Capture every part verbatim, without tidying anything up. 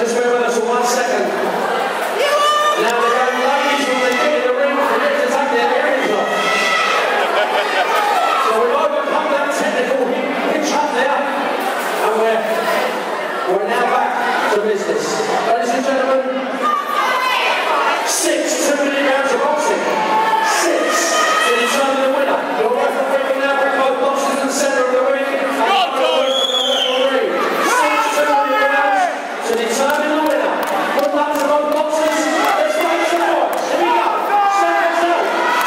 just bear with us for one second. Now the young ladies, when they get in the ring, forget to take their earrings off. So we've overcome that technical hitch up there, and we're, we're now back to business. Ladies and gentlemen, six two-minute rounds of boxing. Six to determine the winner. Your referee will now bring both boxers to the centre of the ring. To determine the winner. Good luck to both boxers. Let's make some noise. Here we go. Stand up.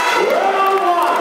Round one.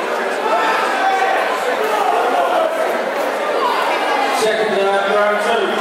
Second round two.